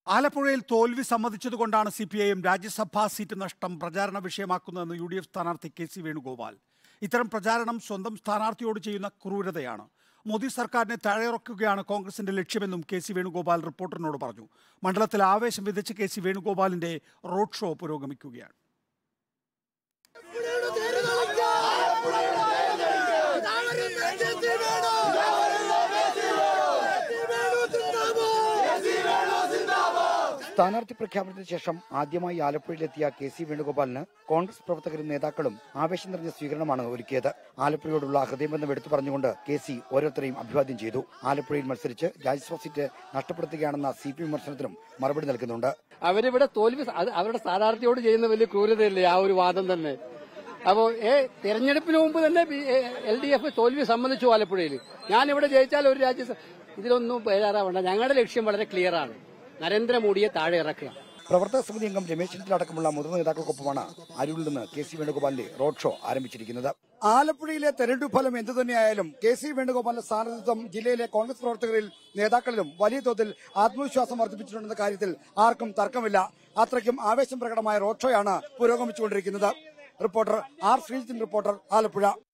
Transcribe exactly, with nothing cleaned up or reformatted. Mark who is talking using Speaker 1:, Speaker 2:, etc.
Speaker 1: ആലപ്പുഴയിൽ തോൽവി സമ്മതിച്ചതുകൊണ്ടാണ് C P I M Rajya Sabha seat നഷ്ടം പ്രചാരണ വിഷയമാക്കുന്നതെന്ന് യു ഡി എഫ് സ്ഥാനാർത്ഥി കെ സി വേണുഗോപാൽ. ഇത്തരം പ്രചാരണം സ്വന്തം സ്ഥാനാർത്ഥിയോട് ചെയ്യുന്ന ക്രൂരതയാണ്. മോദി സർക്കാരിനെ താഴെയിറക്കുകയാണ് കോൺഗ്രസിന്റെ ലക്ഷ്യമെന്നും കെ സി വേണുഗോപാൽ റിപ്പോർട്ടറിനോട് പറഞ്ഞു. മണ്ഡലത്തിൽ ആവേശം വിതച്ച് കെ സി വേണുഗോപാലിന്റെ റോഡ് ഷോ പുരോഗമിക്കുകയാണ്.
Speaker 2: സ്ഥാനാർത്ഥി പ്രഖ്യാപനത്തിന് ശേഷം ആദ്യമായി ആലപ്പുഴയിലെത്തിയ കെ സി വേണുഗോപാലിന് കോൺഗ്രസ് പ്രവർത്തകരും നേതാക്കളും ആവേശം നിറഞ്ഞ സ്വീകരണമാണ് ഒരുക്കിയത്. ആലപ്പുഴയോടുള്ള ഹൃദയബന്ധം എടുത്തു പറഞ്ഞുകൊണ്ട് കെ സി ഓരോരുത്തരെയും അഭിവാദ്യം ചെയ്തു. ആലപ്പുഴയിൽ മത്സരിച്ച് രാജ്യസഭാ സീറ്റ് നഷ്ടപ്പെടുത്തുകയാണെന്ന സി പി വിമർശനത്തിനും മറുപടി നൽകുന്നുണ്ട്.
Speaker 3: അവരിവിടെ തോൽവി അവരുടെ സ്ഥാനാർത്ഥിയോട് ചെയ്യുന്ന വലിയ ക്രൂരതയല്ലേ ആ ഒരു വാദം തന്നെ. അപ്പോ ഏ തെരഞ്ഞെടുപ്പിന് മുമ്പ് തന്നെ എൽ ഡി എഫ് തോൽവി സമ്മതിച്ചു ആലപ്പുഴയിൽ. ഞാനിവിടെ ജയിച്ചാൽ ഒരു രാജ്യസഭ ഇതിലൊന്നും പേരാറാവണ്ട. ഞങ്ങളുടെ ലക്ഷ്യം വളരെ ക്ലിയർ ആണ്, നരേന്ദ്രമോദിയെ താഴെ ഇറക്കുക.
Speaker 2: പ്രവർത്തക സമിതി അംഗം രമേശ് ചെന്നിത്തല അടക്കമുള്ള മുതിർന്ന നേതാക്കൾക്കൊപ്പമാണ് അരൂരിൽ നിന്ന് കെ സി വേണുഗോപാലിന്റെ റോഡ് ഷോ ആരംഭിച്ചിരിക്കുന്നത്. ആലപ്പുഴയിലെ തെരഞ്ഞെടുപ്പ് ഫലം എന്തുതന്നെയായാലും കെ സി വേണുഗോപാലിന്റെ സ്ഥാനാർത്ഥിത്വം ജില്ലയിലെ കോൺഗ്രസ് പ്രവർത്തകരിൽ നേതാക്കളിലും വലിയ തോതിൽ ആത്മവിശ്വാസം വർദ്ധിപ്പിച്ചിട്ടുണ്ടെന്ന കാര്യത്തിൽ ആർക്കും തർക്കമില്ല. അത്രയ്ക്കും ആവേശം പ്രകടമായ റോഡ് ഷോയാണ് പുരോഗമിച്ചുകൊണ്ടിരിക്കുന്നത്. Reporter R Sreejith, reporter Alappuzha.